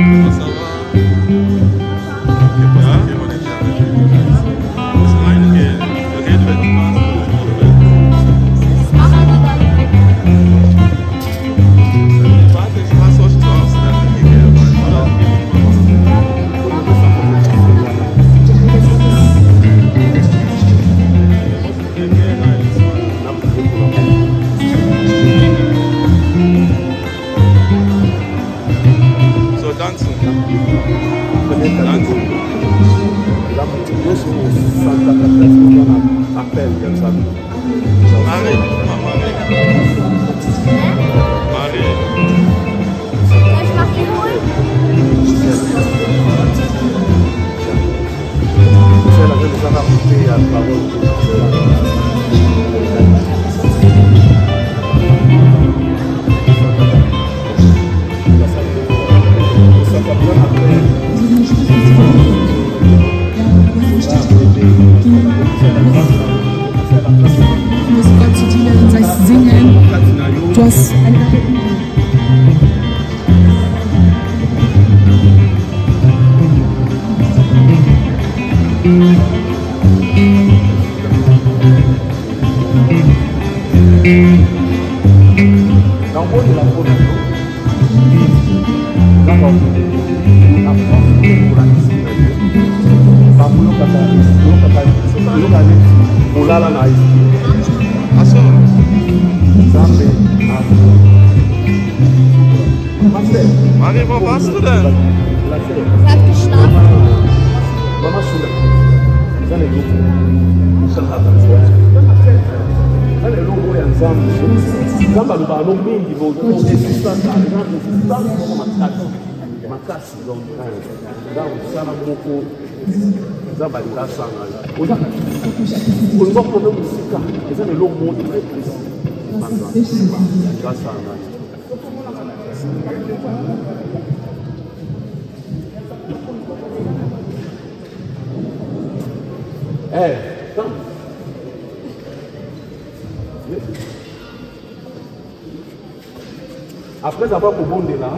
Après avoir commandé là,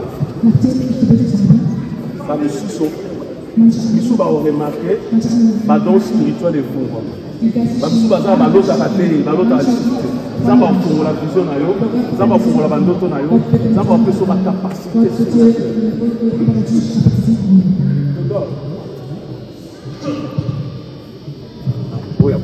ça me suit. Ils va remarquer la danse spirituelle des fous. Ils va la danse à la télé, la danse à la cité. Ils vont faire la vision, ils vont faire la bandoto, ils vont faire la capacité. Boya.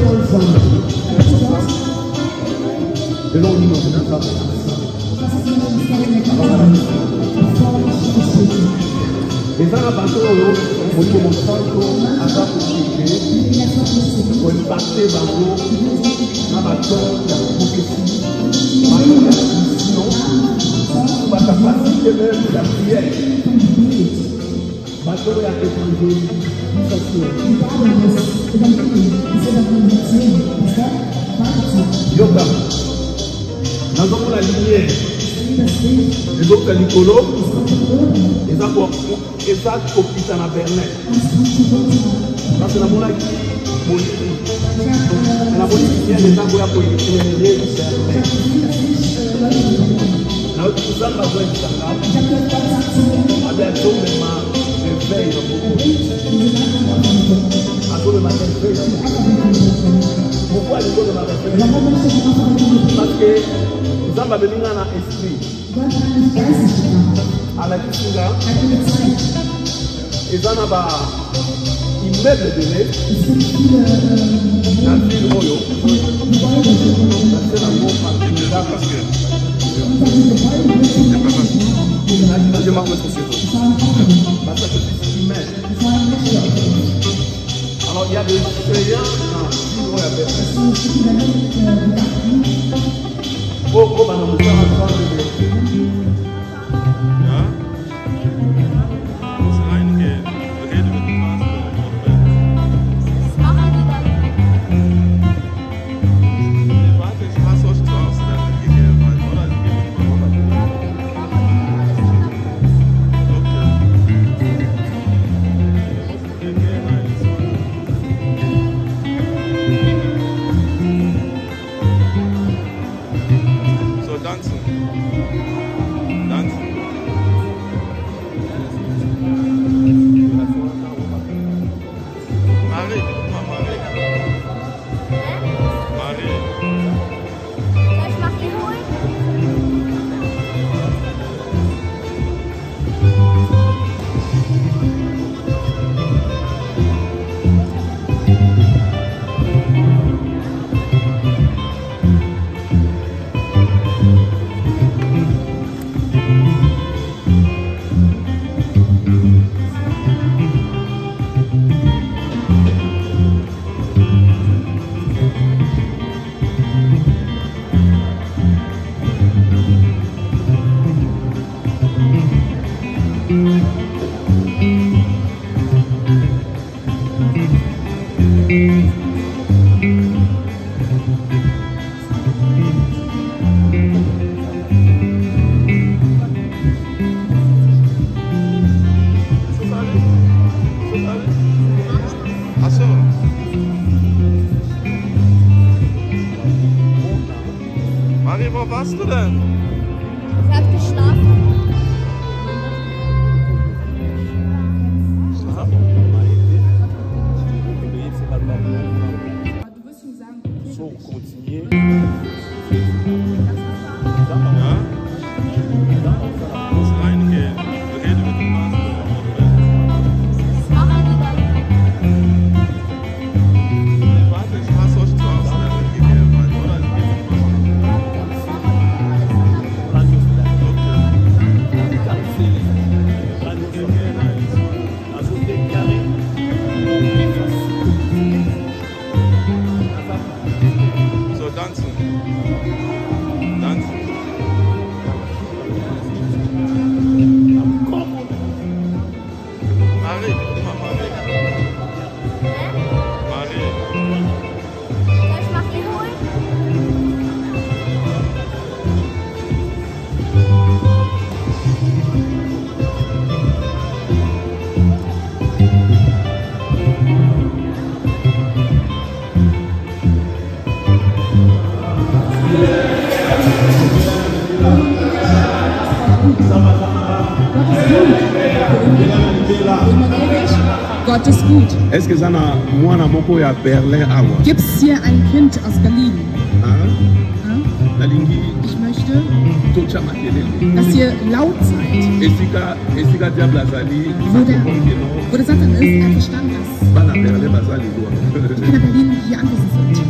Et ça, la bateau, on commence à faire pour impacter le bateau, la bateau, la prophétie, la mission, la capacité même de la prière. Bateau est à étranger. Yoga. Nous avons la lumière. Les autres, c'est Nicolo. Et ça, c'est pour à Berlin. Parce que la monnaie la politique est déjà pour la politique de Berlin. Là, tout ça, va voir ça. Avec tout le mal, je veille à tout le matin, je veille. Pourquoi il faut de ma référence? Parce que nous avons besoin d'un esprit. À la Kisinga, ils en ont immeuble de lait dans le ville Oyo. C'est la mot parce que je m'en remets sur parce que c'est immeuble. Alors il y a des créants dans le ville Oyo. Oh, on va Marie, wo warst du denn? Sie hat geschlafen. So, continuer. Gott ist gut. Est-ce que ça n'a moi na moko ya Berlin awa? Gibt es hier ein Kind aus Berlin? Ich möchte, dass ihr laut seid. Wo der Satan ist, er verstand das. Die Kinder Berlin hier anwesend sind.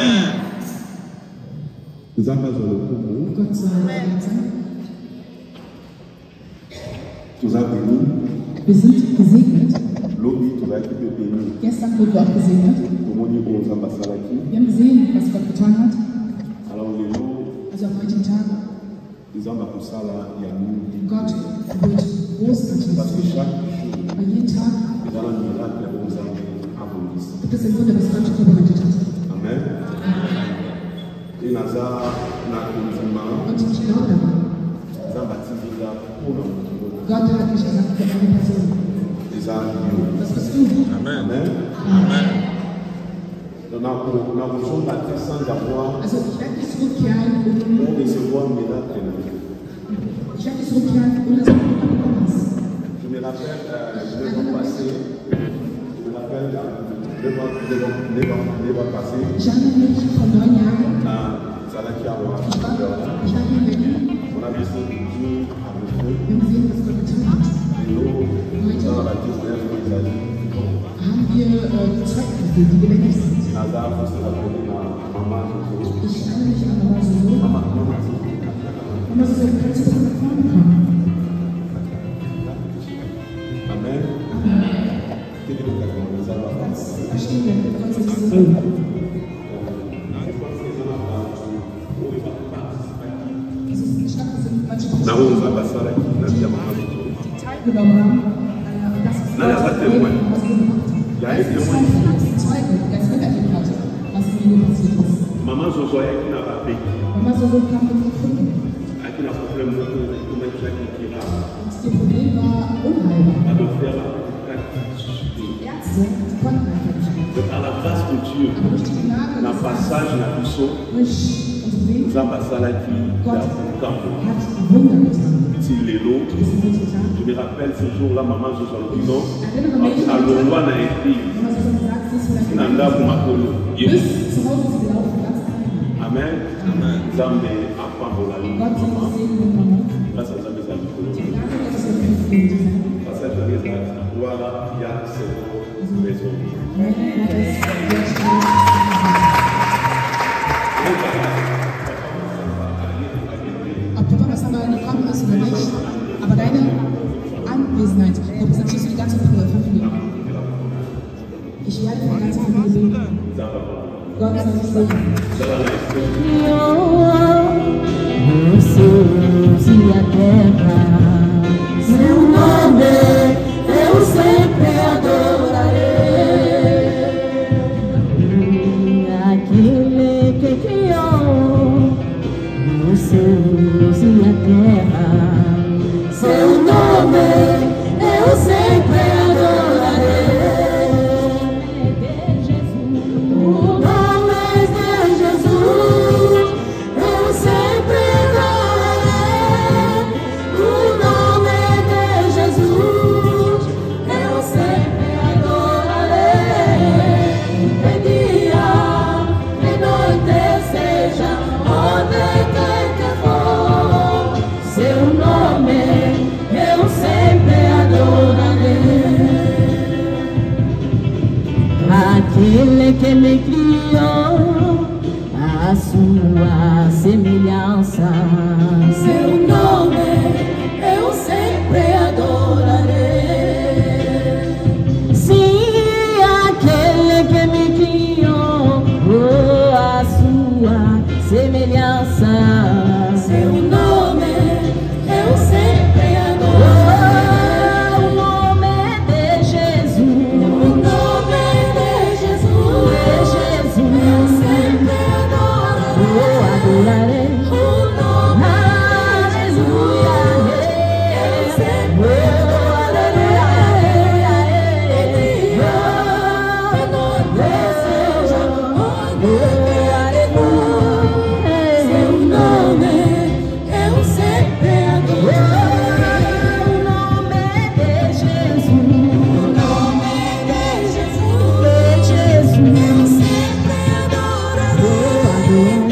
Nzamba zolo Gott soll sein. Wir sind gesegnet. Gestern wurden wir auch gesegnet. Wir haben gesehen, was Gott getan hat. Also am heutigen Tag. Gott wird großartig. Weil jeden Tag gibt es ein Wunder, was Gott vorbereitet hat. Amen. Und ich glaube daran. Gott hat mich gesagt für eine Person. Das bist du. Amen. Amen. Also ich werde nicht zurückkehren, ohne dass du bekommen hast. Je me rappelle, Ich erinnere mich vor 9 Jahren. Ich war hier in Berlin. Wir haben gesehen, was Gott getan hat. Heute haben wir Zeugen, die gewendet sind. Ich erinnere mich an Mama Soso. Mama Soso, kannst du nach vorne kommen? Amen. Verstehen wir, wir können uns das sehen. Es ist eine Stadt, das sind manche Personen teilgenommen haben. Das ist was wir gemacht haben. Es ist ein Zeuge, der es miterlebt hat, was mit mir passiert ist. Mama Soso kam mit gefunden. Und das Problem war unheilbar. Die Ärzte konnten einfach nicht mehr. À la grâce de Dieu, dans le passage de la mission, nous avons passé à la vie Gott hat Wunder getan. Je me rappelle ce jour-là, maman Jojo dit non, allons voir dans l'église, Nanda pour ma colo. Amen. Zambe apprendre la vie. Grâce à Zambe Zambe. Passage de l'Église, voilà, il y a cette maison. Ob Papa was aber gekommen ist oder nicht, aber deine Anwesenheit repräsentierst du die ganze Familie. Ich werde für die ganze Familie beten. Gott soll dich segnen. Os céus e a terra, seu nome eu sempre adorarei. Aquele que criou os céus e a terra, seu nome eu sempre adorarei. O nome de Jesus eu sempre adorarei. O nome de Jesus eu sempre adorarei. De dia, de noite, seja onde quer que for, seu nome eu sempre adorarei. Aquele que me criou a sua semelhança, seu nome eu sempre adorarei. Sim, aquele que me criou a sua semelhança, seu nome eu sempre adorarei. O nome de Jesus, o nome de Jesus, eu sempre adorarei. O nome de Jesus, eu sempre adorarei. De noite seja onde quer que for, seu nome eu sempre adorarei. O nome de Jesus, o nome de Jesus, eu sempre adorarei.